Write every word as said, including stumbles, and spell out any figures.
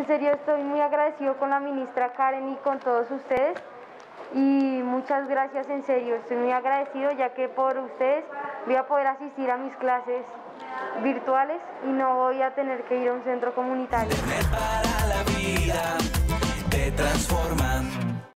En serio estoy muy agradecido con la ministra Karen y con todos ustedes y muchas gracias, en serio, estoy muy agradecido ya que por ustedes voy a poder asistir a mis clases virtuales y no voy a tener que ir a un centro comunitario. Internet para la vida te transforma.